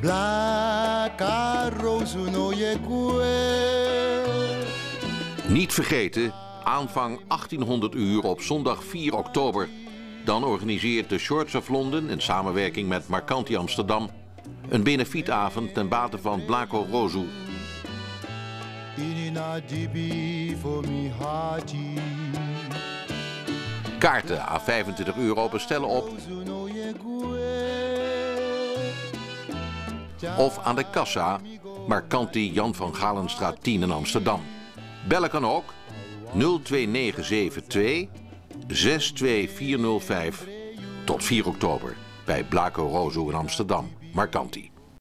Niet vergeten, aanvang 1800 uur op zondag 4 oktober. Dan organiseert de Shorts of London in samenwerking met Marcanti Amsterdam een benefietavond ten bate van Blako Rozu. Kaarten à €25 bestellen op of aan de kassa Marcanti Jan van Galenstraat 10 in Amsterdam. Bellen kan ook 02972 62405 tot 4 oktober bij Blako Rozu in Amsterdam. Marcanti.